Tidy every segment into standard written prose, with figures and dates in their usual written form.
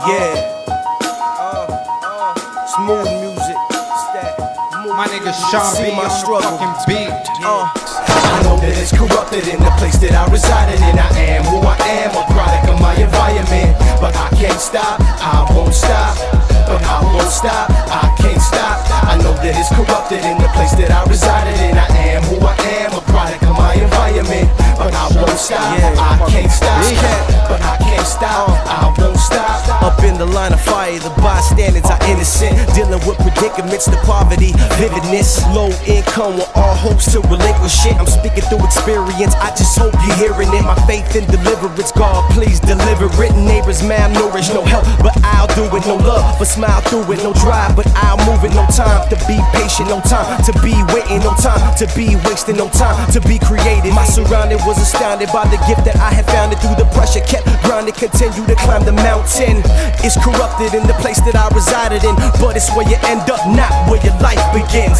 Yeah. Smooth music. My nigga Sean B on the fucking beat. I know that it's corrupted in the place that I reside in. I am who I am, a product of my environment. But I can't stop, I won't stop. But I won't stop, I can't stop. I know that it's corrupted in the place that I reside in. I am who I am, a product of my environment. But I won't stop, I can't stop. But I can't stop, I won't stop. Up in the line of fire, the bystanders are innocent. Dealing with predicaments, the poverty, vividness. Low income with all hopes to relinquish it. I'm speaking through experience, I just hope you're hearing it. My faith in deliverance, God please deliver it. Neighbors malnourished, no help, but I'll do it. No love, but smile through it. No drive, but I'll move it. No time to be patient, no time to be waiting. No time to be wasting, no time to be creative. My surrounding was astounded by the gift that I had found it. Through the pressure, kept grinding, continue to climb the mountain. It's corrupted in the place that I resided in, but it's where you end up, not where your life begins.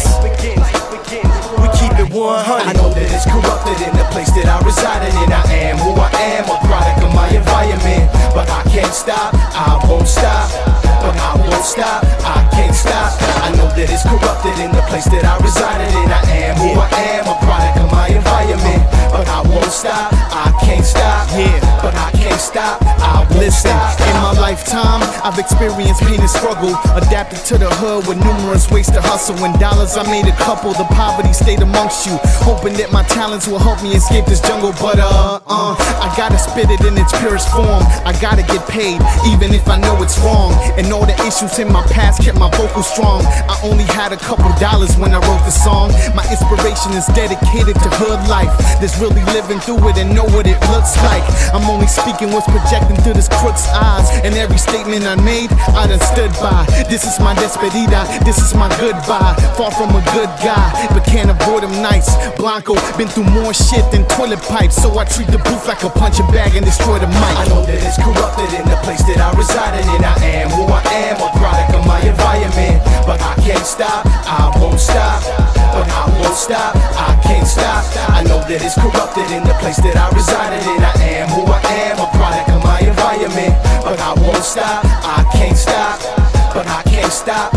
We keep it 100. I know that it's corrupted in the place that I resided in. I am who I am, a product of my environment. But I can't stop, I won't stop. But I won't stop, I can't stop. I know that it's corrupted in the place that I resided in. I am who I am, a product of my environment. But I won't stop, I can't stop. But I can't stop, I won't stop. In my lifetime, I've experienced pain and struggle. Adapted to the hood with numerous ways to hustle. In dollars, I made a couple. The poverty stayed amongst you, hoping that my talents will help me escape this jungle. But I gotta spit it in its purest form. I gotta get paid, even if I know it's wrong. And all the issues in my past kept my vocals strong. I only had a couple dollars when I wrote the song. My inspiration is dedicated to hood life. That's really living through it and know what it looks like. I'm only speaking what's projecting through this crook's eyes. And every statement I made, I done stood by. This is my despedida, this is my goodbye. Far from a good guy, but can't avoid him nights. Blanco, been through more shit than toilet pipes. So I treat the booth like a punching bag and destroy the mic. I know that it's corrupted in the place that I reside in. I am who I am, a product of my environment. But I can't stop, I won't stop. But I won't stop, I can't stop. I know that it's corrupted in the place that I reside in. I am who I am, a product of my environment. But I won't stop, I can't stop. But I can't stop,